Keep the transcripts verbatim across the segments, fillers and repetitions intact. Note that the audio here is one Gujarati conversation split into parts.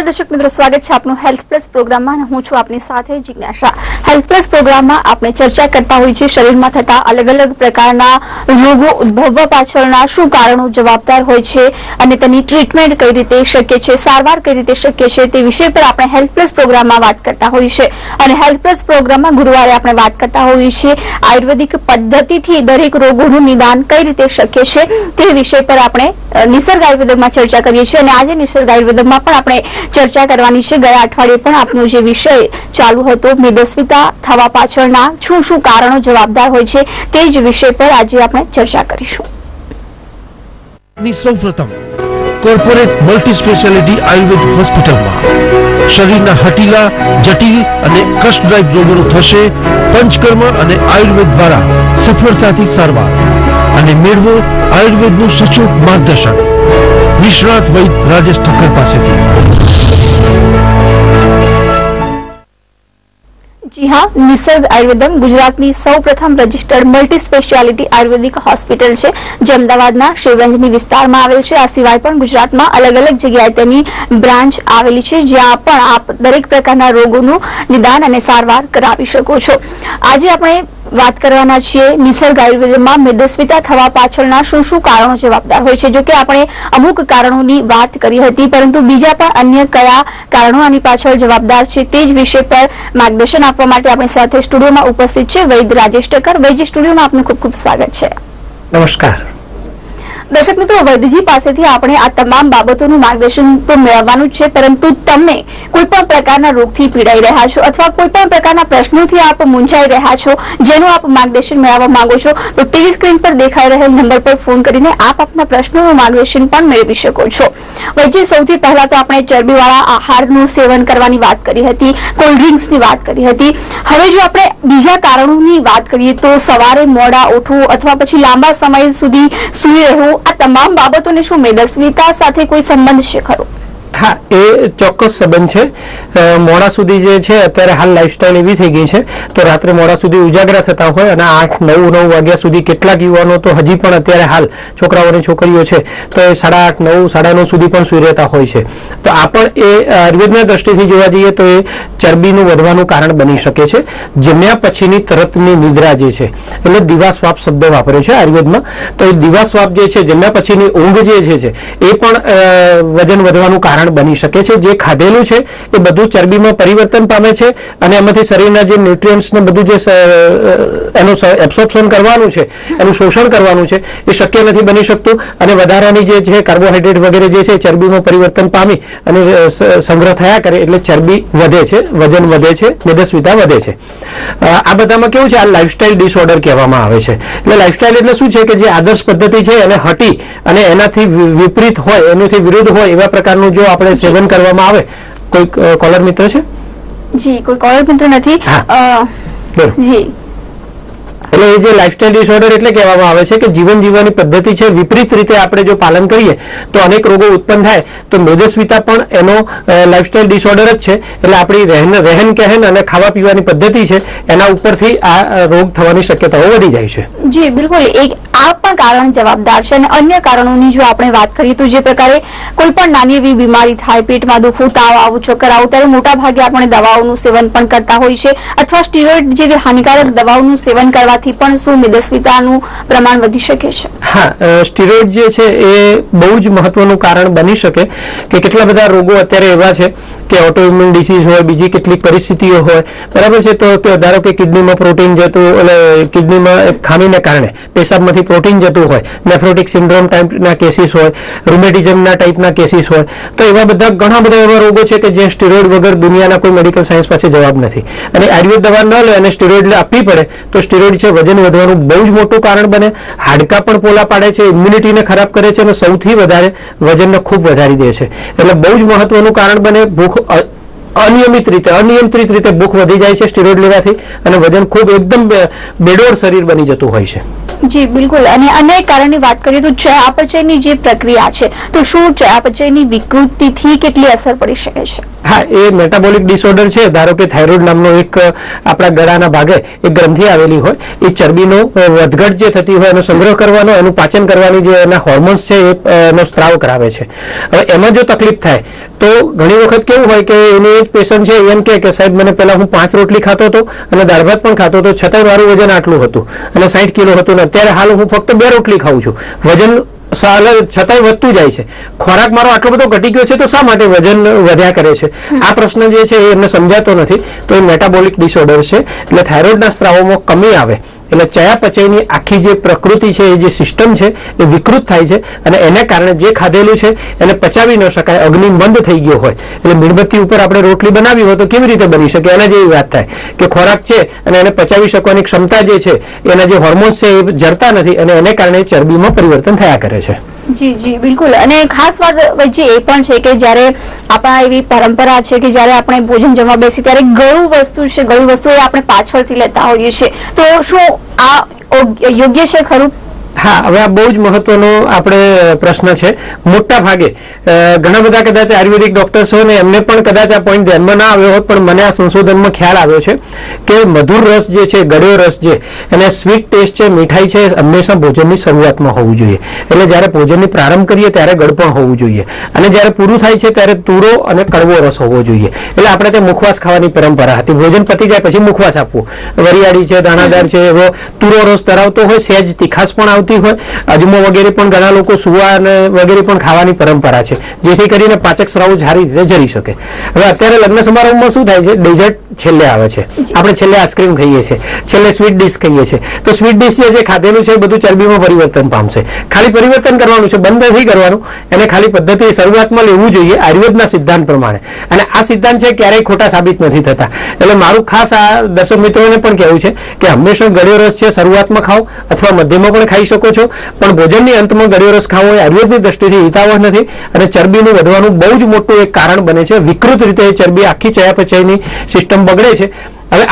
નમસ્કાર દર્શક મિત્રો, સ્વાગત છે આપનું હેલ્થ પ્લસ પ્રોગ્રામમાં. હું છું આપની સાથે જિજ્ઞાસા. હેલ્થ પ્લસ પ્રોગ્રામમાં આપણે ચર્ચા કરતા હોઈએ છીએ શરીરમાં થતા અલગ અલગ પ્રકારના રોગો ઉદ્ભવવા પાછળના શું કારણો જવાબદાર હોય છે અને તેની ટ્રીટમેન્ટ કઈ રીતે શક્ય છે, સારવાર કઈ રીતે શક્ય છે, તે વિષય પર આપણે હેલ્થ પ્લસ પ્રોગ્રામમાં વાત કરતા હોઈએ છીએ. અને હેલ્થ પ્લસ પ્રોગ્રામમાં ગુરુવારે આપણે વાત કરતા હોઈએ છીએ આયુર્વેદિક પદ્ધતિથી દરેક રોગોનું નિદાન કઈ રીતે શક્ય છે તે વિષય પર આપણે નિસર્ગ આયુર્વેદમાં ચર્ચા કરીએ છીએ. અને આજે નિસર્ગ આયુર્વેદમાં પણ આપણે ચર્ચા કરવાની છે. ગયા અઠવાડિયે પણ આપનો જે વિષય ચાલુ હતો મેદસ્વીતા થવા પાછળના શું શું કારણો જવાબદાર હોય છે તે જ વિષય પર આજે આપણે ચર્ચા કરીશું. સૌપ્રથમ કોર્પોરેટ મલ્ટી સ્પેશિયાલિટી આયુર્વેદ હોસ્પિટલમાં શરીરના હટીલા, જટિલ અને કષ્ટદાયક રોગોનું થશે પંચકર્મ અને આયુર્વેદ દ્વારા સફળતાથી સારવાર અને મેળવો આયુર્વેદનું સચોટ માર્ગદર્શન નિષ્ણાત વૈદ્ય રાજેશ ઠક્કર પાસેથી. જી હા, નિસર્ગ આયુર્વેદમ ગુજરાતની સૌ પ્રથમ registered multi speciality ayurvedic hospital છે જે અમદાવાદના શિવગંજની વિસ્તારમાં આવેલ છે. આ સિવાય પણ ગુજરાતમાં અલગ અલગ જગ્યાએ તેની બ્રાન્ચ આવેલી છે જ્યાં પણ આપ દરેક પ્રકારના રોગોનું નિદાન અને સારવાર કરાવી શકો છો. આજે આપણે વાત કરવાના છીએ નિસર્ગ આયુર્વેદમાં મેદસ્વીતા થવા પાછળના શું શું કારણો જવાબદાર હોય છે. જો કે આપણે અમુક કારણોની વાત કરી હતી, પરંતુ બીજા પણ અન્ય કયા કારણો આની પાછળ જવાબદાર છે તે જ વિષય પર માર્ગદર્શન આપવા માટે આપણી સાથે સ્ટુડિયોમાં ઉપસ્થિત છે વૈદ્ય રાજેશ ઠક્કર. વૈદ્ય, સ્ટુડિયોમાં આપનું ખૂબ ખૂબ સ્વાગત છે. નમસ્કાર દર્શક મિત્રો, વૈદ્યજી પાસેથી આપણે આ તમામ બાબતોનું માર્ગદર્શન તો મેળવવાનું જ છે, પરંતુ તમે કોઈ પણ પ્રકારના રોગથી પીડાઈ રહ્યા છો અથવા કોઈ પણ પ્રકારના પ્રશ્નોથી આપ મૂંઝાઈ રહ્યા છો જેનું આપ માર્ગદર્શન મેળવવા માંગો છો તો ટીવી સ્ક્રીન પર દેખાઈ રહેલ નંબર પર ફોન કરીને આપ આપના પ્રશ્નોનું માર્ગદર્શન પણ મેળવી શકો છો. વૈદ્ય, સૌથી પહેલા તો આપણે ચરબીવાળા આહારનું સેવન કરવાની વાત કરી હતી, કોલ્ડ ડ્રિંક્સની વાત કરી હતી. હવે જો આપણે બીજા કારણોની વાત કરીએ તો સવારે મોડા ઉઠવું અથવા પછી લાંબા સમય સુધી સૂઈ રહેવું, આ તમામ બાબતોને શું મેદસ્વીતા સાથે કોઈ સંબંધ છે ખરો? હા, એ ચોક્કસ સંબંધ છે. મોડા સુધી જે છે અત્યારે હાલ લાઈફસ્ટાઈલ એવી થઈ ગઈ છે તો રાત્રે મોડા સુધી ઉજાગરા થતા હોય અને આઠ નવ નવ વાગ્યા સુધી કેટલાક યુવાનો તો હજી પણ અત્યારે હાલ છોકરાઓ અને છોકરીઓ છે તો એ સાડા આઠ નવ સાડા નવ સુધી પણ સુઈ રહેતા હોય છે. તો આ પણ એ આયુર્વેદના દ્રષ્ટિથી જોવા જઈએ તો એ ચરબીનું વધવાનું કારણ બની શકે છે. જમ્યા પછીની તરતની નિદ્રા જે છે એટલે દિવાસ્વાપ શબ્દ વાપર્યો છે આયુર્વેદમાં. તો એ દિવાસ્વાપ જે છે જમ્યા પછીની ઊંઘ જે છે એ પણ વજન વધવાનું કારણ બની શકે છે. જે ખાધેલું છે એ બધું ચરબીમાં પરિવર્તન પામે છે અને એમાંથી શરીરના જે ન્યુટ્રિયન્ટ્સ ને બધું જે એનું એબ્સોર્પ્શન કરવાનું છે, એનું શોષણ કરવાનું છે એ શક્ય નથી બની શકતું અને વધારાની જે છે કાર્બોહાઈડ્રેટ વગેરે જે છે ચરબીમાં પરિવર્તન પામી અને સંગ્રહ થયા કરે એટલે ચરબી વધે છે, વજન વધે છે, મેદસ્વીતા વધે છે. આ બધામાં કેવું છે, આ લાઈફસ્ટાઈલ ડિસઓર્ડર કહેવામાં આવે છે. એટલે લાઈફસ્ટાઈલ એટલે શું છે કે જે આદર્શ પદ્ધતિ છે એને હટી અને એનાથી વિપરીત હોય, એનાથી વિરુદ્ધ હોય એવા પ્રકારનું જો આપણે સેવન કરવામાં આવે. કોઈ કોલર મિત્ર છે? જી, કોઈ કોલર મિત્ર નથી. જી, એટલે એ જે લાઈફસ્ટાઈલ ડિસઓર્ડર એટલે કહેવામાં આવે છે કે જીવન જીવવાની પદ્ધતિ છે વિપરીત રીતે આપણે જો પાલન કરીએ તો અનેક રોગો ઉત્પન્ન થાય. તો મેદસ્વીતા પણ એનો લાઈફસ્ટાઈલ ડિસઓર્ડર જ છે. એટલે આપણી રહેન રહેન કહેન અને ખાવા પીવાની પદ્ધતિ છે એના ઉપરથી આ રોગ થવાની શક્યતાઓ વધી જાય છે. જી બિલકુલ, એક આ પણ કારણ જવાબદાર છે. અને અન્ય કારણોની જો આપણે વાત કરીએ તો જે પ્રકારે કોઈ પણ નાની એવી બીમારી થાય, પેટમાં દુખવું, તાવ આવું, ચક્કર આવું, ત્યારે મોટા ભાગે આપણે દવાઓનું સેવન પણ કરતા હોય છે અથવા સ્ટીરોઇડ જેવી હાનિકારક દવાઓનું સેવન કરવા થી પણ શું મેદસ્વીતાનું પ્રમાણ વધી શકે છે? હા, સ્ટીરોઇડ જે છે એ બહુ જ મહત્વનું કારણ બની શકે કે કેટલા બધા રોગો અત્યારે એવા છે કે ઓટોઇમ્યુન ડિસીઝ હોય, બીજી કેટલીક પરિસ્થિતિઓ હોય, બરાબર છે. તો ધારો કે કિડનીમાં પ્રોટીન જતું એટલે કિડનીમાં ખામીને કારણે પેશાબમાંથી પ્રોટીન જતું હોય, નેફ્રોટિક સિન્ડ્રોમ ટાઈપના કેસીસ હોય, રૂમેટિઝમના ટાઈપના કેસીસ હોય. તો એવા બધા ઘણા બધા એવા રોગો છે કે જે સ્ટીરોઇડ વગર દુનિયાના કોઈ મેડિકલ સાયન્સ પાસે જવાબ નથી. અને આયુર્વેદ દવા ન લે અને સ્ટીરોઇડ આપવી પડે તો સ્ટીરોઇડ છે વજન વધવાનું બહુ જ મોટું કારણ બને. હાડકા પણ પોલા પાડે છે, ઇમ્યુનિટીને ખરાબ કરે છે અને સૌથી વધારે વજનને ખૂબ વધારી દે છે. એટલે બહુ જ મહત્વનું કારણ બને. ભૂખ અનિયમિત રીતે અનિયંત્રિત રીતે ભૂખ વધી જાય છે સ્ટીરોઇડ લેવાથી અને વજન ખૂબ એકદમ બેડોળ શરીર બની જતું હોય છે. જી બિલકુલ. અને અન્ય કારણની વાત કરીએ તો ચયાપચયની જે પ્રક્રિયા છે તો શું ચયાપચયની વિકૃતિથી કેટલી અસર પડી શકે છે? હા, એ મેટાબોલિક ડિસઓર્ડર છે. ધારો કે થાઇરોઇડ નામનો એક આપણા ગળાના ભાગે એક ગ્રંથિ આવેલી હોય, એ ચરબીનો વધઘટ જે થતી હોય એનો સંગ્રહ કરવાનો, એનું પાચન કરવાની જે એના હોર્મોન્સ છે એનો સ્ત્રાવ કરાવે છે. હવે એમાં જો તકલીફ થાય તો ઘણી વખત કેવું હોય કે એની એક પેશન્ટ છે એમ કે સાહેબ મને પહેલા હું પાંચ રોટલી ખાતો હતો અને દાળ ભાત પણ ખાતો હતો, છતાંય મારું વજન આટલું હતું અને સાઠ કિલો હતું, ને અત્યારે હાલ હું ફક્ત બે રોટલી ખાઉં છું, વજન છતાંય વધતું જાય છે. ખોરાક મારો આટલો બધો ઘટી ગયો છે તો શા માટે વજન વધ્યા કરે છે? આ પ્રશ્ન જે છે એ એમને સમજાતો નથી. તો એ મેટાબોલિક ડિસઓર્ડર છે. એટલે થાઇરોઇડના સ્ત્રાવોમાં કમી આવે એટલે ચયાપચયની આખી જે પ્રકૃતિ છે, એ જે સિસ્ટમ છે એ વિકૃત થાય છે અને એને કારણે જે ખાધેલું છે એને પચાવી ન શકાય, અગ્નિ બંધ થઈ ગયો હોય. એટલે મીણબત્તી ઉપર આપણે રોટલી બનાવી હોય તો કેવી રીતે બની શકે? એના જેવી વાત થાય કે ખોરાક છે અને એને પચાવી શકવાની ક્ષમતા જે છે, એના જે હોર્મોન્સ છે એ જરતા નથી અને એને કારણે ચરબીમાં પરિવર્તન થયા કરે છે. જી જી બિલકુલ. અને ખાસ વાત વચ્ચે એ પણ છે કે જ્યારે આપણા એવી પરંપરા છે કે જ્યારે આપણે ભોજન જમવા બેસી ત્યારે ગળું વસ્તુ છે, ગળું વસ્તુ એ આપણે પાછળથી લેતા હોઈએ છીએ, તો શું આ યોગ્ય છે ખરું? હા, હવે આ બહુ જ મહત્વનો આપણે પ્રશ્ન છે. મોટા ભાગે ઘણા બધા કદાચ આયુર્વેદિક ડોક્ટર્સ હોય ને એમને પણ કદાચ આ પોઈન્ટ ધ્યાનમાં ના આવ્યો હોત, પણ મને આ સંશોધનમાં ખ્યાલ આવ્યો છે કે મધુર રસ જે છે, ગળ્યો રસ જે એને સ્વીટ ટેસ્ટ છે, મીઠાઈ છે, હંમેશા ભોજનની શરૂઆતમાં હોવું જોઈએ. એટલે જ્યારે ભોજનની પ્રારંભ કરીએ ત્યારે ગળપણ હોવું જોઈએ અને જ્યારે પૂરું થાય છે ત્યારે તુરો અને કડવો રસ હોવો જોઈએ. એટલે આપણે તે મુખવાસ ખાવાની પરંપરા હતી. ભોજન પતી જાય પછી મુખવાસ આપવું. વરિયાળી છે, દાણાદાર છે, એવો તુરો રસ ધરાવતો હોય, સહેજ તીખાસ પણ હોય, અજમો વગેરે પણ ઘણા લોકો સુવા અને વગેરે પણ ખાવાની પરંપરા છે, જેથી કરીને પાચક સ્રાવ સારી રીતે જરી શકે. હવે અત્યારે લગ્ન સમારોહમાં શું થાય છે? ડેઝર્ટ છેલ્લે આવે છે. આપણે છેલ્લે આઈસ્ક્રીમ ખાઈએ છીએ, છેલ્લે સ્વીટ ડીશ ખાઈએ છીએ. તો સ્વીટ ડીશ જે ખાધેલું છે બધું ચરબીમાં પરિવર્તન પામશે. ખાલી પરિવર્તન કરવાનું છે, બંધ નથી કરવાનું. એને ખાલી પદ્ધતિ શરૂઆતમાં લેવું જોઈએ આયુર્વેદના સિદ્ધાંત પ્રમાણે. અને આ સિદ્ધાંત છે ક્યારેય ખોટા સાબિત નથી થતા. એટલે મારું ખાસ આ દર્શક મિત્રોને પણ કહેવું છે કે હંમેશા ગળ્યો રસ છે શરૂઆતમાં ખાઓ અથવા મધ્યમાં પણ ખાઈ શકો છો, પણ ભોજનની અંતમાં ગળ્યો રસ ખાવો એ આયુર્વેદની દ્રષ્ટિથી હિતાવહ નથી અને ચરબીનું વધવાનું બહુ જ મોટું એક કારણ બને છે. વિકૃત રીતે ચરબી આખી ચયાપચયની સિસ્ટમ બગડે છે. હવે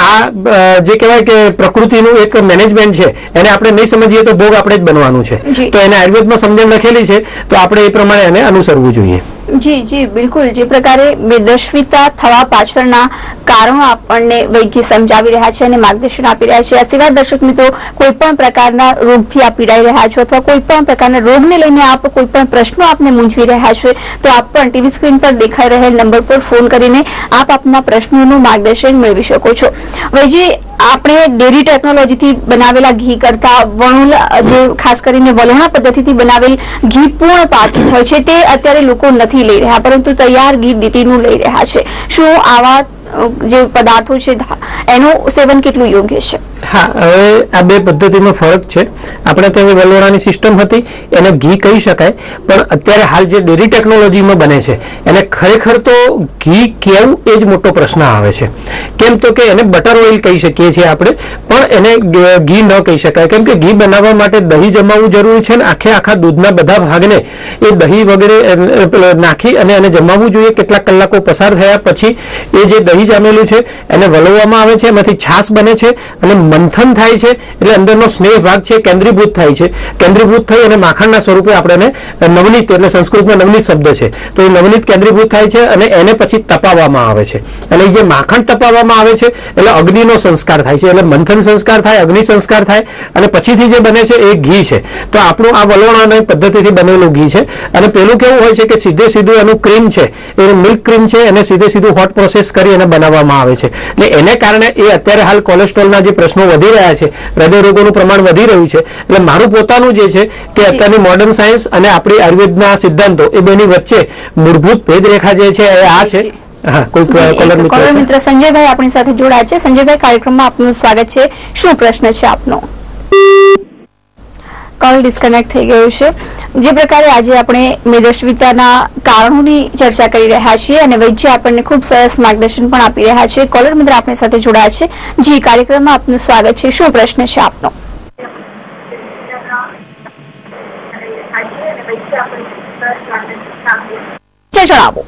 આ જે કહેવાય કે પ્રકૃતિનું એક મેનેજમેન્ટ છે, એને આપણે નહીં સમજીએ તો ભોગ આપણે જ બનવાનું છે. તો એને આયુર્વેદમાં સમજણ લખેલી છે તો આપણે એ પ્રમાણે એને અનુસરવું જોઈએ. જી જી બિલકુલ. જે પ્રકારે મેદસ્વીતા થવા પાછળના કારણો આપણને વૈદ્ય સમજાવી રહ્યા છે અને માર્ગદર્શન આપી રહ્યા છે. આ સિવાય દર્શક મિત્રો કોઈ પણ પ્રકારના રોગથી આપ પીડાઈ રહ્યા છો અથવા કોઈ પણ પ્રકારના રોગને લઈને આપ કોઈ પણ પ્રશ્નો આપને મૂંઝવી રહ્યા છે તો આપ પણ ટીવી સ્ક્રીન પર દેખાઈ રહેલ નંબર પર ફોન કરીને આપ આપના પ્રશ્નોનું માર્ગદર્શન મેળવી શકો છો. વૈદ્ય, આપણે ડેરી ટેકનોલોજીથી બનાવેલા ઘી કરતા વણુલ જે ખાસ કરીને વલોણા પદ્ધતિથી બનાવેલ ઘી પૂર્ણ પાચિત હોય છે તે અત્યારે લોકો નથી લઈ રહ્યા, પરંતુ તૈયાર ઘી ડીટીનું લઈ રહ્યા છે. શું આવા જે પદાર્થો છે એનું સેવન કેટલું યોગ્ય છે? હા, હવે આ બે પદ્ધતિમાં ફરક છે. આપણે ત્યાં વલોણાની સિસ્ટમ હતી એને ઘી કહી શકાય, પણ અત્યારે હાલ જે ડેરી ટેકનોલોજીમાં બને છે એને ખરેખર તો ઘી કેવું એ જ મોટો પ્રશ્ન આવે છે. કેમ તો કે એને બટર ઓઇલ કહી શકીએ છીએ આપણે, પણ એને ઘી ન કહી શકાય. કેમ કે ઘી બનાવવા માટે દહીં જમાવવું જરૂરી છે અને આખે આખા દૂધના બધા ભાગને એ દહીં વગેરે નાખી અને એને જમાવવું જોઈએ. કેટલાક કલાકો પસાર થયા પછી એ જે દહીં જામેલું છે એને વલોવવામાં આવે છે, એમાંથી છાશ બને છે અને મંથન થાય છે. એટલે અંદરનો સ્નેહ ભાગ છે કેન્દ્રીભૂત થાય છે. કેન્દ્રીભૂત થઈ અને માખણના સ્વરૂપે આપણે નવનીત, એટલે સંસ્કૃતમાં નવનીત શબ્દ છે, તો એ નવનીત કેન્દ્રીભૂત થાય છે અને એને પછી તપાવવામાં આવે છે. અને જે માખણ તપાવવામાં આવે છે એટલે અગ્નિનો સંસ્કાર થાય છે. એટલે મંથન સંસ્કાર થાય, અગ્નિ સંસ્કાર થાય અને પછીથી જે બને છે એ ઘી છે. તો આપણું આ વલોણાની પદ્ધતિથી બનેલું ઘી છે. અને પેલું કેવું હોય છે કે સીધે સીધું એનું ક્રીમ છે, એ મિલ્ક ક્રીમ છે, એને સીધે સીધું હોટ પ્રોસેસ કરી અને બનાવવામાં આવે છે. એટલે એને કારણે એ અત્યારે હાલ કોલેસ્ટ્રોલના જે પ્રશ્નો વધી રહ્યા છે, હૃદય રોગોનું પ્રમાણ વધી રહ્યું છે. એટલે મારું પોતાનું જે છે કે અત્યારની મોડર્ન સાયન્સ અને આપણી આયુર્વેદના સિદ્ધાંતો એ બેની વચ્ચે મૂળભૂત ભેદરેખા જે છે એ આ છે. હા, કોઈ કોલર મિત્ર સંજયભાઈ આપણી સાથે જોડાયા છે. સંજયભાઈ, કાર્યક્રમમાં આપનું સ્વાગત છે. શું પ્રશ્ન છે આપનો? કોલ ડિસ્કનેક્ટ થઈ ગયું છે. જે પ્રકારે આજે આપણે મેદસ્વીતાના કારણોની ચર્ચા કરી રહ્યા છીએ અને વૈદ્ય આપણને ખૂબ સરસ માર્ગદર્શન પણ આપી રહ્યા છે. કોલર મિત્ર આપણી સાથે જોડાયા છે. જી, કાર્યક્રમમાં આપનું સ્વાગત છે. શું પ્રશ્ન છે આપનો? જણાવો.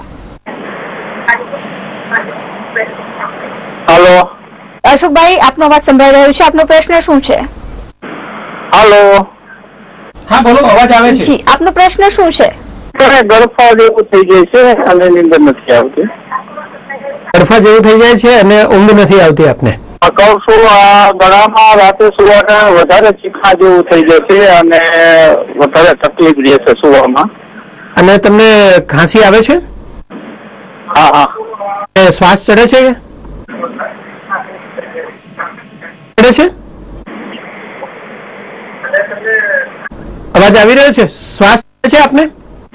હેલો અશોકભાઈ, આપનો અવાજ સંભળાઈ રહ્યો છે. આપનો પ્રશ્ન શું છે? હેલો. હા બોલો, અવાજ આવે છે. જી, આપનો પ્રશ્ન શું છે? ગળફા જેવું થઈ જાય છે અને નીંદર નથી આવતી. ગળફા જેવું થઈ જાય છે અને ઊંઘ નથી આવતી આપને? કહું છું, આ ગળામાં રાતે સુવાના વધારે ચીખા જેવું થઈ જાય છે અને વધારે તકલીફ રહે છે સુવામાં. અને તમને ખાંસી આવે છે? હા હા. શ્વાસ ચડે છે કે ચડે છે? અવાજ આવી રહ્યો છે? શ્વાસ ચડે છે આપને?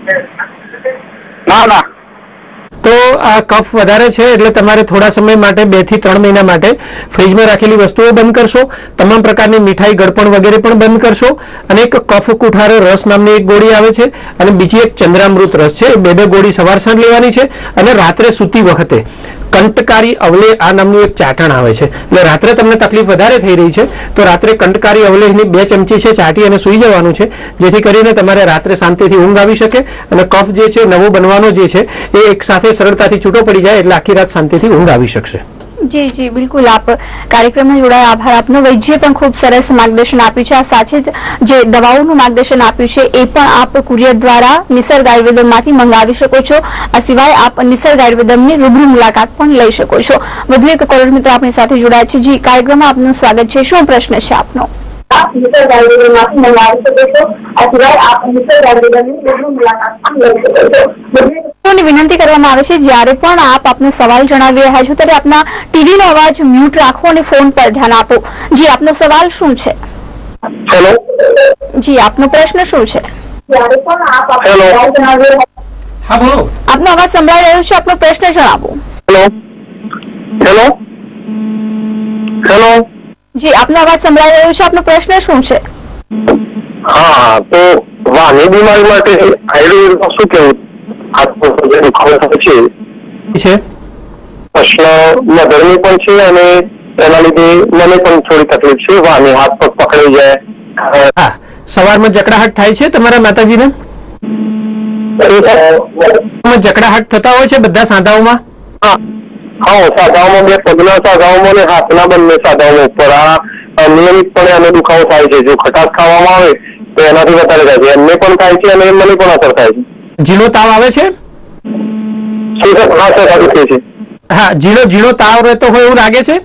ના ના. તો આ કફ વધારે છે એટલે તમારે થોડા સમય માટે બે થી ત્રણ મહિના માટે ફ્રીજમાં રાખેલી વસ્તુઓ બંધ કરશો, તમામ પ્રકારની મીઠાઈ, ગળપણ વગેરે પણ બંધ કરશો, અને એક કફ કુઠારો રસ નામની એક ગોળી આવે છે અને બીજી એક ચંદ્રામૃત રસ છે. બે બે ગોળી સવાર સાંજ લેવાની છે અને રાત્રે સૂતી વખતે કંટકારી અવલેહ આ નામનું એક ચાટણ આવે છે. એટલે રાત્રે તમને તકલીફ વધારે થઈ રહી છે તો રાત્રે કંટકારી અવલેહની બે ચમચી છે ચાટી અને સૂઈ જવાનું છે, જેથી કરીને તમારે રાત્રે શાંતિથી ઊંઘ આવી શકે અને કફ જે છે નવો બનવાનો જે છે એ એક સાથે સરળતાથી છૂટો પડી જાય એટલે આખી રાત શાંતિથી ઊંઘ આવી શકશે. જી જી બિલકુલ, આપ કાર્યક્રમમાં જોડાયા આભાર આપનો. વૈદ્યએ પણ ખૂબ સરસ માર્ગદર્શન આપ્યું છે. આ સાથે જ જે દવાઓનું માર્ગદર્શન આપ્યું છે એ પણ આપ કુરિયર દ્વારા નિસર્ગ આયુર્વેદમમાંથી મંગાવી શકો છો. આ સિવાય આપ નિસર્ગ આયુર્વેદમની રૂબરૂ મુલાકાત પણ લઈ શકો છો. વધુ એક કોલર મિત્ર આપણી સાથે જોડાયા છે. જી, કાર્યક્રમમાં આપનું સ્વાગત છે. શું પ્રશ્ન છે આપનો? આપ નિસર્ગ આયુર્વેદમમાંથી મંગાવી શકો છો. આ સિવાય આપ નિસર્ગ આયુર્વેદમની રૂબરૂ મુલાકાત પણ લઈ શકો છો. વિનંતી કરવામાં આવે છે જ્યારે પણ આપ આપનો સવાલ જણાવી રહ્યા છો ત્યારે આપના ટીવી નો અવાજ મ્યુટ રાખો અને ફોન પર ધ્યાન આપો. જી, આપનો સવાલ શું છે? હેલો. જી, આપનો પ્રશ્ન શું છે? જ્યારે પણ આપ આપનો સવાલ જણાવી રહ્યા હા બોલો. આપનો અવાજ સંભળાઈ રહ્યો છે, આપનો પ્રશ્ન જણાવો. હેલો. હેલો. હેલો. જી, આપનો અવાજ સંભળાઈ રહ્યો છે, આપનો પ્રશ્ન શું છે? હા, તો વાની બીમારી માટે આયુર્વેદમાં શું કેવું? છે પ્રશ્નમાં ગરમી પણ છે અને એના લીધે મને પણ થોડી તકલીફ છે. વાની હાથ પગ પકડી જાય. હા, સવારમાં જકડાહટ થાય છે તમારા માતાજીને? જકડાહટ થતા હોય છે બધા સાંધાઓમાં? હા, સાંધાઓમાં બે પગના સાંધાઓમાં ને હાથના બંને સાંધાઓમાં ઉપર આ નિયમિતપણે અમે દુખાવો થાય છે. જો ખટાશ ખાવામાં આવે તો એનાથી વધારે થાય છે. એમને પણ થાય છે અને મને પણ અસર થાય છે. ઝીણો તાવ આવે છે? હા, ઝીણો ઝીણો તાવ રહેતો હોય એવું લાગે છે?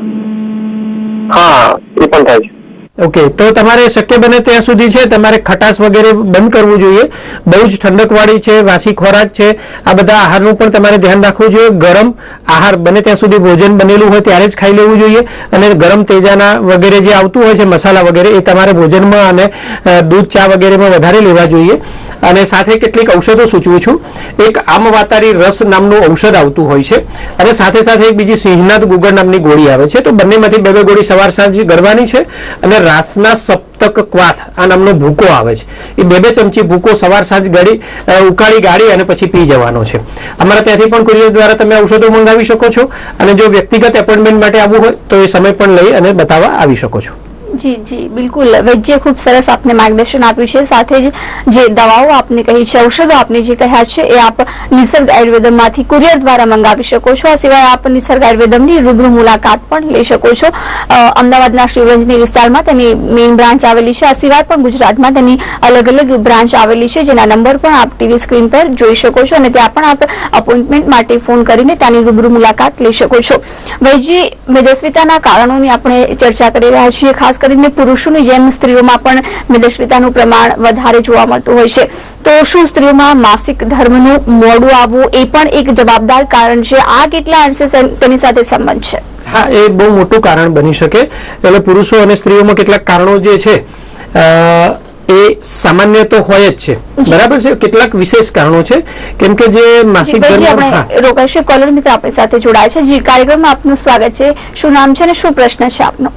હા, એ પણ થાય છે. ઓકે, તો તમારે શક્ય બને ત્યાં સુધી છે તમારે ખટાશ વગેરે બંધ કરવું જોઈએ. બહુ જ ઠંડકવાળી છે, વાસી ખોરાક છે, આ બધા આહારનું પણ તમારે ધ્યાન રાખવું જોઈએ. ગરમ આહાર બને ત્યાં સુધી ભોજન બનેલું હોય ત્યારે જ ખાઈ લેવું જોઈએ અને ગરમ તેજાના વગેરે જે આવતું હોય છે મસાલા વગેરે એ તમારે ભોજનમાં અને દૂધ ચા વગેરેમાં વધારે લેવા જોઈએ. અને સાથે કેટલીક ઔષધો સૂચવું છું. એક આમવાતારી રસ નામનું ઔષધ આવતું હોય છે અને સાથે સાથે એક બીજી સિંહનાદ ગુગળ નામની ગોળી આવે છે. તો બંનેમાંથી બે બે ગોળી સવાર સાંજ ગળવાની છે અને રાસના સપ્તક ક્વાથ આ નામનો ભૂકો આવે છે એ બે બે ચમચી ભૂકો સવાર સાંજ ગળી ઉકાળી ગાળી અને પછી પી જવાનો છે. અમારા ત્યાંથી પણ કુરિયર દ્વારા તમે ઔષધો મંગાવી શકો છો અને જો વ્યક્તિગત એપોઇન્ટમેન્ટ માટે આવવું હોય તો એ સમય પણ લઈ અને બતાવવા આવી શકો છો. જી જી બિલકુલ, વૈદ્ય ખૂબ સરસ આપને માર્ગદર્શન આપ્યું છે. સાથે જ જે દવાઓ આપને કહી છે, ઔષધો આપને જે કહ્યા છે એ આપ નિસર્ગ આયુર્વેદમમાંથી કુરિયર દ્વારા મંગાવી શકો છો. આ સિવાય આપ નિસર્ગ આયુર્વેદમની રૂબરૂ મુલાકાત પણ લઈ શકો છો. અમદાવાદના શિવરંજની વિસ્તારમાં તેની મેઇન બ્રાન્ચ આવેલી છે. આ સિવાય પણ ગુજરાતમાં તેની અલગ અલગ બ્રાન્ચ આવેલી છે, જેના નંબર પણ આપ ટીવી સ્ક્રીન પર જોઈ શકો છો અને ત્યાં પણ આપ અપોઇન્ટમેન્ટ માટે ફોન કરીને ત્યાંની રૂબરૂ મુલાકાત લઈ શકો છો. વૈદ્ય, મેદસ્વીતાના કારણોની આપણે ચર્ચા કરી રહ્યા છીએ. ખાસ કરીને પુરુષોની જેમ સ્ત્રીઓમાં પણ મેદસ્વીતાનું પ્રમાણ વધારે જોવા મળતું હોય છે. તો શું સ્ત્રીઓમાં માસિક ધર્મનું મોડું આવવું એ પણ એક જવાબદાર કારણ છે? આ કેટલા અંશે તેની સાથે સંબંધ છે? હા, એ બહુ મોટું કારણ બની શકે. એટલે પુરુષો અને સ્ત્રીઓમાં કેટલાક કારણો જે છે એ સામાન્ય તો હોય જ છે, બરાબર છે. કેટલાક વિશેષ કારણો છે કેમ કે જે માસિક ધર્મ રોકાશે. કોલર મિત્ર આપણી સાથે જોડાય છે. જી, કાર્યક્રમમાં આપનું સ્વાગત છે. શું નામ છે અને શું પ્રશ્ન છે આપનો?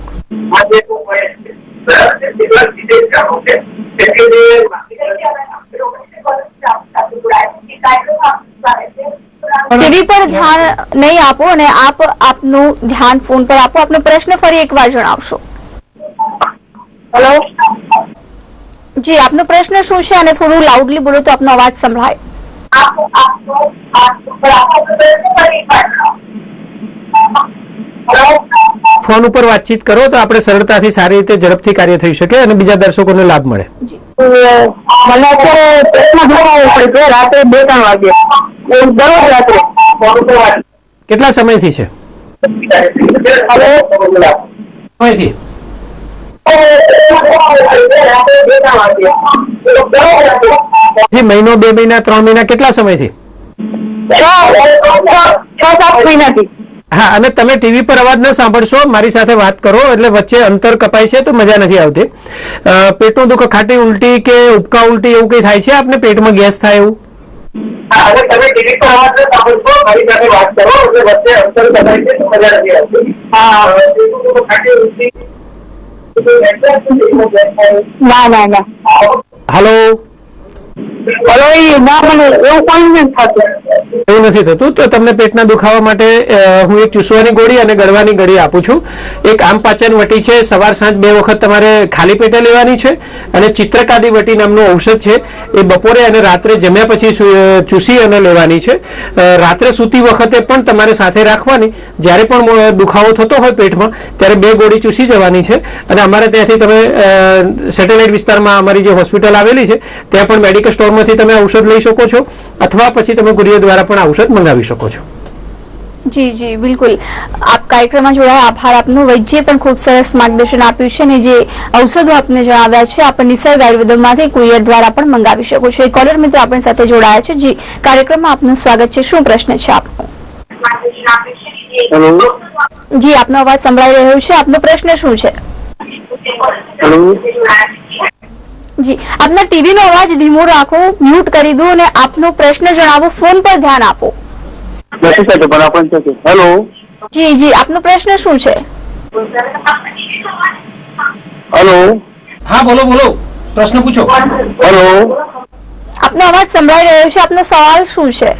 ટીવી પર ધ્યાન નહીં આપો અને આપ આપનું ધ્યાન ફોન પર આપો. આપનો પ્રશ્ન ફરી એકવાર જણાવશો? હેલો. જી, આપનો પ્રશ્ન શું છે અને થોડું લાઉડલી બોલો તો આપનો અવાજ સંભળાય. ફોન ઉપર વાતચીત કરો તો આપણે સરળતાથી સારી રીતે ઝડપથી કાર્ય થઈ શકે અને બીજા દર્શકોને લાભ મળે. મને રાત્રે બે ત્રણ વાગે દરરોજ રાત્રે. કેટલા સમયથી છે? સમયથી મહિનો, બે મહિના, ત્રણ મહિના, કેટલા સમયથી? છ સાત મહિનાથી. હા, અને તમે ટીવી પર અવાજ ન સાંભળશો, મારી સાથે વાત કરો, એટલે વચ્ચે અંતર કપાય છે તો મજા નથી આવતી. પેટનું દુખ, ખાટી ઉલટી કે ઉબકા ઉલટી એવું કઈ થાય છે આપને? પેટમાં ગેસ થાય એવું? તમે ટીવી પર અવાજ ન સાંભળશો, મારી સાથે વાત કરો, એટલે વચ્ચે અંતર કપાય છે તો મજા નથી આવતી. હા, પેટનું દુખ, ખાટી ઉલટી. ના ના ના. હાલો, હલો, ના મને એવું કોઈ નથી થતું. એવું નથી થતું તો તમને પેટના દુખાવા માટે હું એક ચૂસવાની ગોળી અને ગળવાની ગોળી આપું છું. એક આમ પાચન વટી છે, સવાર સાંજ બે વખત તમારે ખાલી પેટે લેવાની છે. અને ચિત્રકાદી વટી નામનું ઔષધ છે, એ બપોરે અને રાત્રે જમ્યા પછી ચૂસી અને લેવાની છે. રાત્રે સૂતી વખતે પણ તમારે સાથે રાખવાની. જ્યારે પણ દુખાવો થતો હોય પેટમાં ત્યારે બે ગોળી ચૂસી જવાની છે. અને અમારે ત્યાંથી તમે સેટેલાઇટ વિસ્તારમાં અમારી જે હોસ્પિટલ આવેલી છે ત્યાં પણ મેડિકલ સ્ટોરમાંથી તમે ઔષધ લઈ શકો છો, અથવા પછી તમે કુરિયર દ્વારા પણ ઔષધ મંગાવી શકો છો. જી જી બિલકુલ. આપ કાર્યક્રમમાં જોડાયા, આભાર આપનો. વૈદ્યે પણ ખૂબ સરસ માર્ગદર્શન આપ્યું છે અને જે ઔષધો આપને જણાવ્યા છે આપણે નિસર્ગ આયુર્વેદમાંથી કુરિયર દ્વારા પણ મંગાવી શકો છો. એક કોલર મિત્ર આપણી સાથે જોડાયા છે. જી, કાર્યક્રમમાં આપનું સ્વાગત છે. શું પ્રશ્ન છે આપનો? જી, આપનો અવાજ સંભળાઈ રહ્યો છે. આપનો પ્રશ્ન શું છે? જી, આપના ટીવી નો અવાજ ધીમો રાખો, મ્યુટ કરી દો અને આપનો પ્રશ્ન જણાવો. ફોન પર ધ્યાન આપો. હેલો. જી જી, આપનો પ્રશ્ન શું છે? હેલો. હા, બોલો બોલો, પ્રશ્ન પૂછો. હેલો. આપનો અવાજ સંભળાઈ રહ્યો છે. આપનો સવાલ શું છે?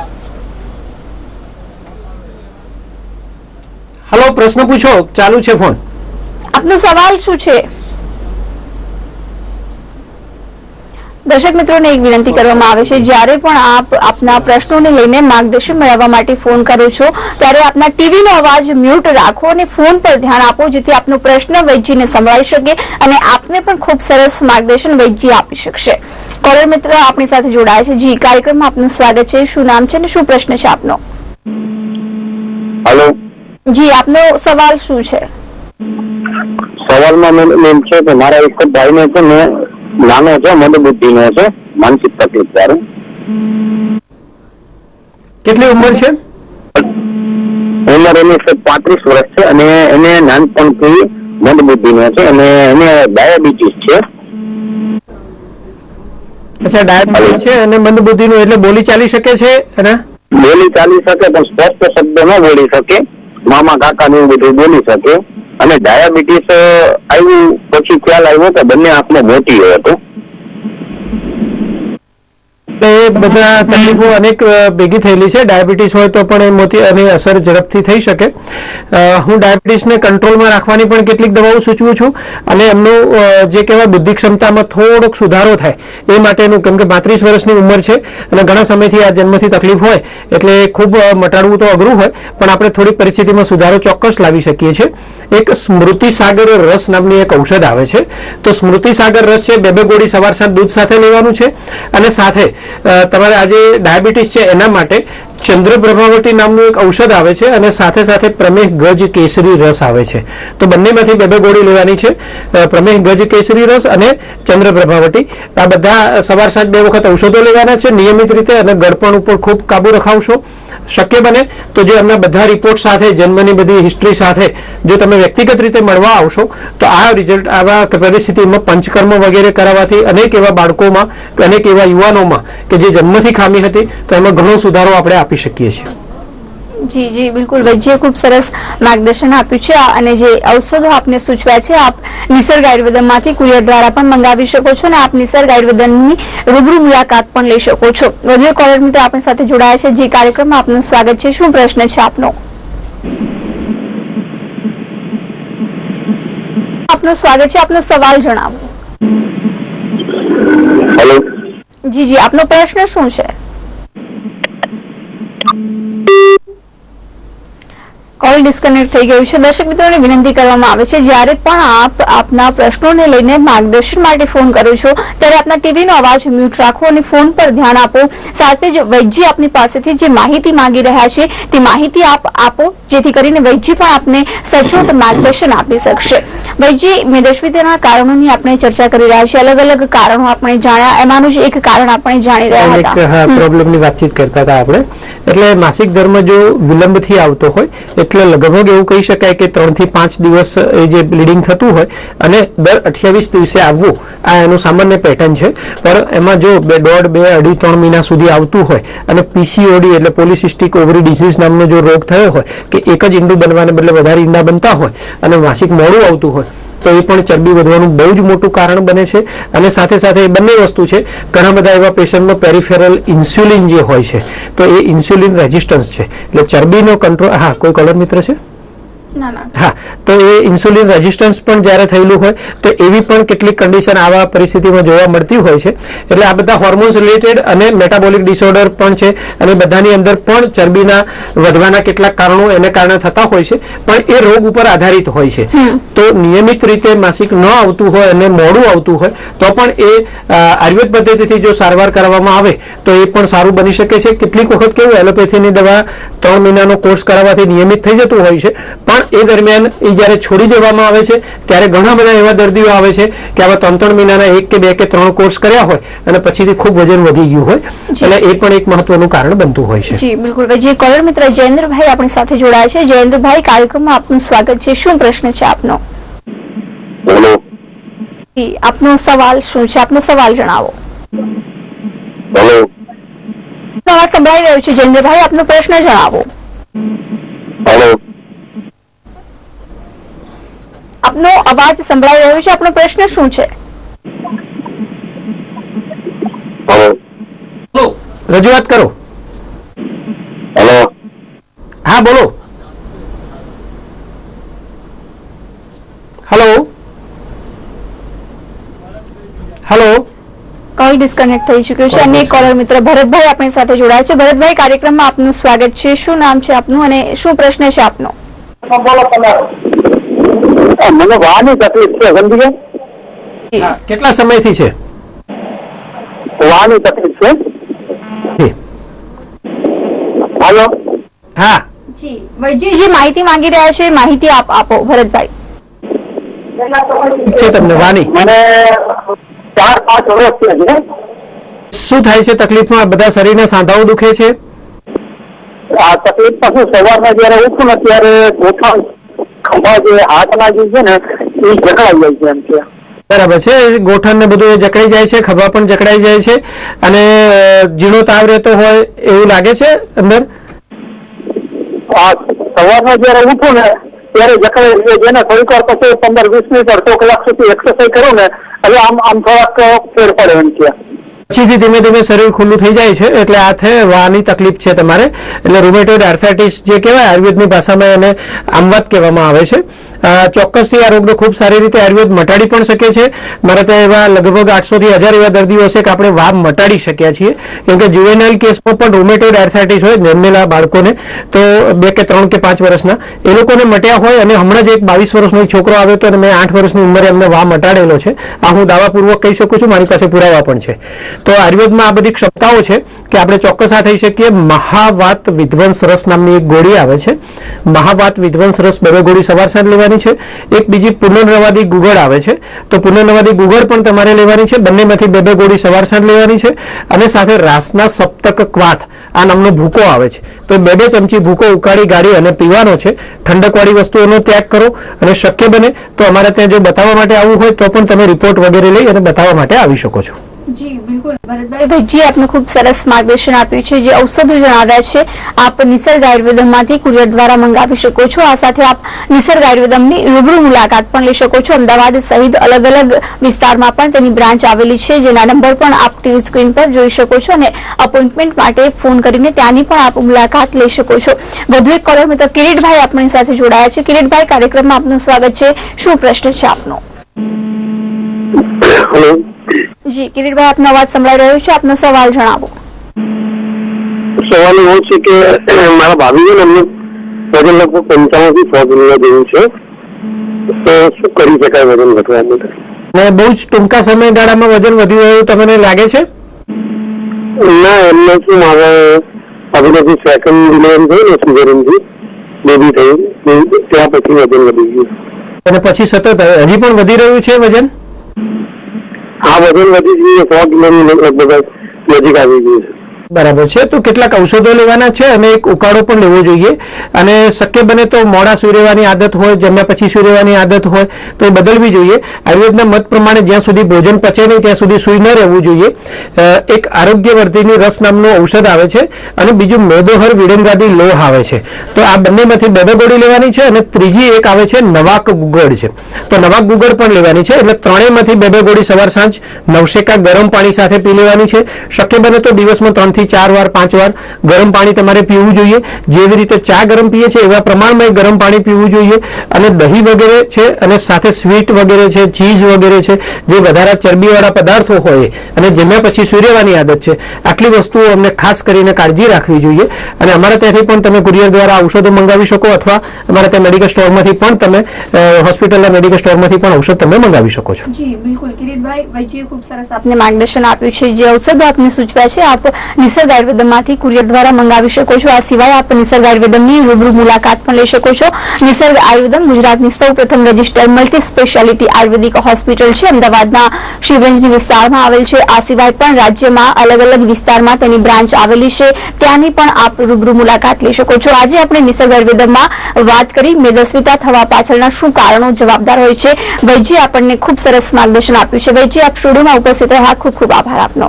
હલો, પ્રશ્ન પૂછો, ચાલુ છે ફોન. આપનો સવાલ શું છે? દર્શક મિત્રોને એક વિનંતી કરવામાં આવે છે, જ્યારે પણ આપ આપના પ્રશ્નોને લઈને માર્ગદર્શન મેળવવા માટે ફોન કરો છો ત્યારે આપના ટીવીનો અવાજ મ્યુટ રાખો અને ફોન પર ધ્યાન આપો, જેથી આપનો પ્રશ્ન વૈદ્યને સંભળાઈ શકે અને આપને પણ ખૂબ સરસ માર્ગદર્શન વૈદ્ય આપી શકશે. કોલર મિત્ર આપણી સાથે જોડાય છે. જી, કાર્યક્રમમાં આપનું સ્વાગત છે. શું નામ છે અને શું પ્રશ્ન છે આપનો? હેલો. જી, આપનો સવાલ શું છે? સવાલમાં એમ છે કે મારા એક જ ભાઈને છે ને નાનો છે, મંદબુદ્ધિ નો છે, માનસિક તકલીફ વાળો. કેટલી ઉંમર છે? ઉંમર એની પાંત્રીસ વર્ષ છે અને એને નાનપણથી મંદબુદ્ધિ નો છે અને એને ડાયાબિટીસ છે. અચ્છા, ડાયાબિટીસ છે અને મંદબુદ્ધિ નું, એટલે બોલી ચાલી શકે છે? અને બોલી ચાલી શકે પણ સ્પષ્ટ શબ્દ ન બોલી શકે. મામા કાકા ને એવું બધું બોલી શકે. અને ડાયાબિટીસ આવ્યું પછી ખ્યાલ આવ્યો કે બંને આંખમાં મોટી હતો. એ બધા તકલીફો અનેક ભેગી થયેલી છે. ડાયાબિટીસ હોય તો પણ એ મોટી અને અસર ઝડપથી થઈ શકે. હું ડાયાબિટીસને કંટ્રોલમાં રાખવાની પણ કેટલીક દવાઓ સૂચવું છું અને એમનું જે કહેવાય બુદ્ધિ ક્ષમતામાં થોડોક સુધારો થાય એ માટેનું, કેમ કે પાંત્રીસ વર્ષની ઉંમર છે અને ઘણા સમયથી આ જન્મથી તકલીફ હોય એટલે ખૂબ મટાડવું તો અઘરું હોય, પણ આપણે થોડીક પરિસ્થિતિમાં સુધારો ચોક્કસ લાવી શકીએ છીએ. એક સ્મૃતિ સાગર રસ નામની એક ઔષધ આવે છે. તો સ્મૃતિ સાગર રસ છે, બે બે ગોળી સવાર સાંજ દૂધ સાથે લેવાનું છે. અને સાથે તમારે આજે ડાયાબિટીસ છે એના માટે ચંદ્ર પ્રભાવટી નામનું એક ઔષધ આવે છે અને સાથે સાથે પ્રમેહ ગજ કેસરી રસ આવે છે. તો બંનેમાંથી બે બે ગોળી લેવાની છે, પ્રમેહ ગજ કેસરી રસ અને ચંદ્ર પ્રભાવટી. આ બધા સવાર સાંજ બે વખત ઔષધો લેવાના છે નિયમિત રીતે, અને ગળપણ ઉપર ખૂબ કાબુ રખાવશો. શક્ય બને તો જે એમના બધા રિપોર્ટ સાથે, જન્મની બધી હિસ્ટ્રી સાથે જો તમે વ્યક્તિગત રીતે મળવા આવશો તો આ રિઝલ્ટ, આવા પરિસ્થિતિમાં પંચકર્મ વગેરે કરાવવાથી અનેક એવા બાળકોમાં, અનેક એવા યુવાનોમાં કે જે જન્મથી ખામી હતી તો એમાં ઘણો સુધારો આપણે આપી શકીએ છીએ. જી જી બિલકુલ, વૈદ્યએ ખૂબ સરસ માર્ગદર્શન આપ્યું છે અને જે ઔષધો આપને સૂચવ્યા છે આપ નિસર્ગ આયુર્વેદમમાંથી કુરિયર દ્વારા પણ મંગાવી શકો છો અને આપ નિસર્ગ આયુર્વેદમની રૂબરૂ મુલાકાત પણ લઈ શકો છો. વધુ એક કોલર મિત્ર આપણી સાથે જોડાયા છે. જે કાર્યક્રમમાં આપનું સ્વાગત છે. શું પ્રશ્ન છે આપનો? આપનું સ્વાગત છે. આપનો સવાલ જણાવો. હેલો. જી જી, આપનો પ્રશ્ન શું છે? કોલર કોલ ડિસ્કનેક્ટ થઈ ગયું છે. દર્શક મિત્રોને વિનંતી કરવામાં આવે છે જ્યારે પણ આપ આપના પ્રશ્નોને લઈને માર્ગદર્શન માટે ફોન કરો છો ત્યારે આપના ટીવીનો અવાજ મ્યુટ રાખો અને ફોન પર ધ્યાન આપો. સાથે જ વૈદ્ય આપની પાસેથી જે માહિતી માંગી રહ્યા છે તે માહિતી આપ આપો જેથી કરીને વૈદ્ય પણ આપને સચોટ માર્ગદર્શન આપી શકશે. વૈદ્ય મેદસ્વીતાના કારણોની આપણે ચર્ચા કરી રહ્યા છીએ. અલગ અલગ કારણો આપણે જાણ્યા, એમાંનું જ એક કારણ આપણે જાણી રહ્યા હતા. પ્રોબ્લેમની વાતચીત કરતા હતા આપણે. એટલે માસિક ધર્મ જો વિલંબથી આવતો હોય એટલે લગભગ એવું કહી શકાય કે ત્રણ થી પાંચ દિવસ એ જે બ્લીડિંગ થતું હોય અને દર અઠ્યાવીસ દિવસે આવવું આ એનું સામાન્ય પેટર્ન છે. પણ એમાં જો બે દોઢ બે અઢી ત્રણ મહિના સુધી આવતું હોય અને પીસીઓડી એટલે પોલિસિસ્ટિક ઓવરી ડિસીઝ નામનો જો રોગ થયો હોય કે એક જ ઈંડું બનવાને બદલે વધારે ઈંડા બનતા હોય અને માસિક મોડું આવતું હોય તો એ પણ ચરબી વધવાનું બહુ જ મોટું કારણ બને છે. અને સાથે સાથે એ બંને વસ્તુ છે. ઘણા બધા એવા પેશન્ટમાં પેરિફેરલ ઇન્સ્યુલિન જે હોય છે તો એ ઇન્સ્યુલિન રેઝિસ્ટન્સ છે એટલે ચરબીનો કંટ્રોલ. હા, કોઈ કોલર મિત્ર છે? હા, તો એ ઇન્સ્યુલિન રેઝિસ્ટન્સ પણ જ્યારે થયેલું હોય તો એવી પણ કેટલીક કન્ડિશન આવા પરિસ્થિતિમાં જોવા મળતી હોય છે. એટલે આ બધા હોર્મોન્સ રિલેટેડ અને મેટાબોલિક ડિસઓર્ડર પણ છે અને બધાની અંદર પણ ચરબીના વધવાના કેટલાક કારણો એને કારણે થતા હોય છે પણ એ રોગ ઉપર આધારિત હોય છે. તો નિયમિત રીતે માસિક ન આવતું હોય અને મોડું આવતું હોય તો પણ એ આયુર્વેદ પદ્ધતિથી જો સારવાર કરવામાં આવે તો એ પણ સારું બની શકે છે. કેટલીક વખત કેવું એલોપેથીની દવા ત્રણ મહિનાનો કોર્સ કરાવવાથી નિયમિત થઈ જતું હોય છે પણ એ દરમિયાન એ જ્યારે છોડી દેવામાં આવે છે ત્યારે ઘણા બધા એવા દર્દીઓ આવે છે કે આવા ત્રણ ત્રણ મહિનાના એક કે બે કે ત્રણ કોર્સ કર્યા હોય અને પછીથી ખૂબ વજન વધી ગયું હોય એટલે એ પણ એક મહત્વનું કારણ બનતું હોય છે. જી બિલકુલ. જે કોલર મિત્ર જયેન્દ્રભાઈ આપણી સાથે જોડાયા છે. જયેન્દ્રભાઈ, કાર્યક્રમમાં આપનું સ્વાગત છે. શું પ્રશ્ન છે આપનો? હેલો, આપનો સવાલ શું છે? આપનો સવાલ જણાવો. હેલો, અવાજ સંભળાઈ રહ્યો છે જયેન્દ્રભાઈ, આપનો પ્રશ્ન જણાવો. હેલો, આપનો અવાજ સંભળાઈ રહ્યો છે. આપનો પ્રશ્ન શું છે? હેલો, રજૂઆત કરો. હેલો, હા બોલો. હેલો હેલો કોલ ડિસ્કનેક્ટ થઈ ચુક્યું છે અને કોલર મિત્ર ભરતભાઈ આપણી સાથે જોડાયા છે. ભરતભાઈ, કાર્યક્રમમાં આપનું સ્વાગત છે. શું નામ છે આપનું અને શું પ્રશ્ન છે આપનો? મને વાની તકલીફ છે, સમજી ગયા? કેટલા સમયથી છે વાની તકલીફ છે? હાલો, હા જી વૈદ્ય જે માહિતી માંગી રહ્યા છે માહિતી આપ આપો ભરતભાઈ. છે તમને વાની? મને ચાર પાંચ વર્ષ છે. શું થાય છે તકલીફમાં? બધા શરીરના સાંધાઓ દુખે છે? આ તકલીફ પાછું સવારમાં જયારે ઉઠું ને ત્યારે ગોઠણ ખંભા જે હાથના જે છે ને એ જકડાઈ જાય છે એમ છે. બરાબર છે. ગોઠણ ને બધું જકડાઈ જાય છે, ખભા પણ જકડાઈ જાય છે અને ઝીણો તાવ રહેતો હોય એવું લાગે છે અંદર? સવારમાં જયારે ઉઠું ને ત્યારે જકડાઈ જેને થોડીક વાર પછી પંદર વીસ મિનિટ અડધો કલાક સુધી એક્સરસાઇઝ કરું ને એટલે આમ આમ થોડાક ફેર પડે એમ છે. પછીથી ધીમે ધીમે શરીર ખુલ્લું થઈ જાય છે એટલે આ છે વાની તકલીફ છે તમારે. એટલે રૂમેટોઇડ આર્થરાઇટિસ જે કહેવાય આયુર્વેદની ભાષામાં એને આમવાત કહેવામાં આવે છે. ચોક્કસથી આ રોગને ખૂબ સારી રીતે આયુર્વેદ મટાડી પણ શકે છે. મારે ત્યાં એવા લગભગ આઠસો થી હજાર એવા દર્દીઓ છે કે આપણે વાવ મટાડી શક્યા છીએ કેમ કે જુવેનાઇલ કેસમાં પણ રૂમેટોઇડ આર્થરાઇટિસ હોય જન્મેલા બાળકોને તો બે કે ત્રણ કે પાંચ વર્ષના એ લોકોને મટ્યા હોય અને હમણાં જ એક બાવીસ વર્ષનો એક છોકરો આવ્યો હતો અને મેં આઠ વર્ષની ઉંમરે એમને વાવ મટાડેલો છે. આ હું દાવાપૂર્વક કહી શકું છું, મારી પાસે પુરાવા પણ છે. તો આયુર્વેદમાં આ બધી ક્ષમતાઓ છે કે આપણે ચોક્કસ આ થઈ શકીએ. મહાવાત વિધ્વંસ રસ નામની એક ગોળી આવે છે. મહાવાત વિધ્વંસ રસ બે ગોળી સવાર સાંજ લેવાની છે. એક બીજી પુનર્નવાદી ગુગળ આવે છે તો પુનર્નવાદી ગુગળ પણ તમારે લેવાની છે. બંનેમાંથી બે બે ગોળી સવાર સાંજ લેવાની છે અને સાથે રાસના સપ્તક ક્વાથ આ નામનો ભૂકો આવે છે તો બે બે ચમચી ભૂકો ઉકાળી ગાળી અને પીવાનો છે. ઠંડકવાળી વસ્તુઓનો ત્યાગ કરો અને શક્ય બને તો અમારે ત્યાં જો બતાવવા માટે આવવું હોય તો પણ તમે રિપોર્ટ વગેરે લઈ અને બતાવવા માટે આવી શકો છો. જી બિલકુલ ભરતભાઈ, ભાઈજી આપને ખૂબ સરસ માર્ગદર્શન આપ્યું છે. જે ઔષધો જણાવ્યા છે આપ નિસર્ગ આયુર્વેદમમાંથી કુરિયર દ્વારા મંગાવી શકો છો. આ સાથે આપ નિસર્ગ આયુર્વેદમની રૂબરૂ મુલાકાત પણ લઈ શકો છો. અમદાવાદ સહિત અલગ અલગ વિસ્તારમાં પણ તેની બ્રાન્ચ આવેલી છે જેના નંબર પણ આપ ટીવી સ્ક્રીન પર જોઈ શકો છો અને અપોઇન્ટમેન્ટ માટે ફોન કરીને ત્યાંની પણ આપ મુલાકાત લઈ શકો છો. વધુ એક કોલર મિત્ર કિરીટભાઈ આપણી સાથે જોડાયા છે. કિરીટભાઈ, કાર્યક્રમમાં આપનું સ્વાગત છે. શું પ્રશ્ન છે આપનો? જી કિરીટભાઈ, આપનો અવાજ સંભળાઈ રહ્યો છે. આપનો સવાલ જણાવો. સવાલ એવો છે કે મારા ભાભી છે ને એમને વજન લગભગ પંચાવન થી સો કિલો જેવું છે. તો શું કરી શકાય વજન ઘટવા માટે? ને બહુ જ ટૂંકા સમયગાળામાં વજન વધ્યું એવું તમને લાગે છે? ના, એમને શું મારે આપણે જે સેકન્ડ ડિલિવરી થઈ ને સિઝેરિયનથી બેબી થઈ ત્યાં પછી વજન વધી ગયું. અને પછી સતત હજી પણ વધી રહ્યું છે વજન? હા, વજન વધી ગયું, સો કિલોની લગભગ નજીક આવી ગયું છે. બરાબર છે. તો કેટલાક ઔષધો લેવાના છે અને એક ઉકાળો પણ લેવો જોઈએ. અને શક્ય બને તો મોડા સુઈ રહેવાની આદત હોય, જમ્યા પછી સુઈ રહેવાની આદત હોય તો એ બદલવી જોઈએ. આયુર્વેદના મત પ્રમાણે જ્યાં સુધી ભોજન પચે નહીં ત્યાં સુધી સુઈ ન રહેવું જોઈએ. એક આરોગ્યવર્ધિની રસ નામનું ઔષધ આવે છે અને બીજું મેદોહર વિડંગાદી લોહ આવે છે. તો આ બંનેમાંથી બે બે ગોળી લેવાની છે અને ત્રીજી એક આવે છે નવાક ગુગળ છે. તો નવાક ગુગળ પણ લેવાની છે. એટલે ત્રણેયમાંથી બે બે ગોળી સવાર સાંજ નવશેકા ગરમ પાણી સાથે પી લેવાની છે. શક્ય બને તો દિવસમાં ત્રણ થી ચાર વાર પાંચ વાર ગરમ પાણી તમારે પીવું જોઈએ. જેવી રીતે ચા ગરમ પીએ છે એવા પ્રમાણમાં ગરમ પાણી પીવું જોઈએ. અને દહીં વગેરે છે અને સાથે સ્વીટ વગેરે છે, ચીઝ વગેરે છે, જે વધારે ચરબીવાળા પદાર્થો હોય અને જમ્યા પછી સૂઈ રહેવાની આદત છે, આટલી વસ્તુઓ અમને ખાસ કરીને કાળજી રાખવી જોઈએ. અને અમારા ત્યાંથી પણ તમે કુરિયર દ્વારા ઔષધો મંગાવી શકો અથવા અમારા ત્યાં મેડિકલ સ્ટોરમાંથી પણ તમે હોસ્પિટલના મેડિકલ સ્ટોરમાંથી પણ ઔષધ તમે મંગાવી શકો છો. જી બિલકુલ કિરીટભાઈ, વૈદ્યએ ખૂબ સરસ આપને માર્ગદર્શન આપ્યું છે. જે ઔષધો આપને સૂચવ્યા છે આપ નિસર્ગ આયુર્વેદમમાંથી કુરિયર દ્વારા મંગાવી શકો છો. આ સિવાય આપ નિસર્ગ આયુર્વેદમની રૂબરૂ મુલાકાત પણ લઈ શકો છો. નિસર્ગ આયુર્વેદમ ગુજરાતની સૌપ્રથમ registered multi speciality ayurvedic hospital છે. અમદાવાદના શિવરંજની વિસ્તારમાં આવેલ છે. આ સિવાય પણ રાજ્યમાં અલગ અલગ વિસ્તારમાં તેની બ્રાન્ચ આવેલી છે. ત્યાંની પણ આપ રૂબરૂ મુલાકાત લઈ શકો છો. આજે આપણે નિસર્ગ આયુર્વેદમમાં વાત કરી મેદસ્વીતા થવા પાછળના શું કારણો જવાબદાર હોય છે. વૈદ્યએ આપણને ખૂબ સરસ માર્ગદર્શન આપ્યું છે. વૈદ્ય, આપ સ્ટુડિયોમાં ઉપસ્થિત રહ્યા ખૂબ ખૂબ આભાર આપનો.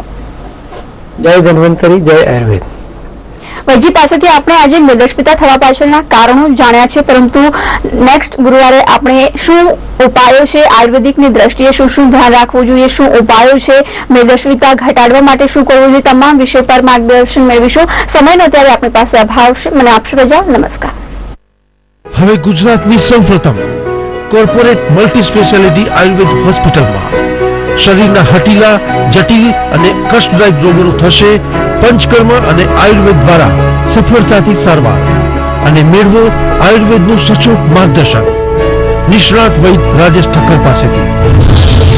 જય ધન્વંતરી, જય આયુર્વેદ. વૈદ્ય પાસેથી આપણે આજે મેદસ્વીતા થવા પાછળના કારણો જાણ્યા છે, પરંતુ નેક્સ્ટ ગુરુવારે આપણે શું ઉપાયો છે આયુર્વેદિકની દ્રષ્ટિએ, શું શું ધ્યાન રાખવું જોઈએ, શું ઉપાયો છે મેદસ્વીતા ઘટાડવા માટે શું કરવું જોઈએ, તમામ વિષય પર માર્ગદર્શન મેળવીશું. સમયનો અત્યારે આપણી પાસે અભાવ છે. મને આપશો રજા. નમસ્કાર. હવે ગુજરાતની સૌપ્રથમ કોર્પોરેટ મલ્ટી સ્પેશિયાલિટી આયુર્વેદ હોસ્પિટલમાં શરીરના હટીલા, જટિલ અને કષ્ટદાયક રોગોનું થશે પંચકર્મ અને આયુર્વેદ દ્વારા સફળતાથી સારવાર. અને મેળવો આયુર્વેદનું સચોટ માર્ગદર્શન નિષ્ણાત વૈદ્ય રાજેશ ઠક્કર પાસેથી.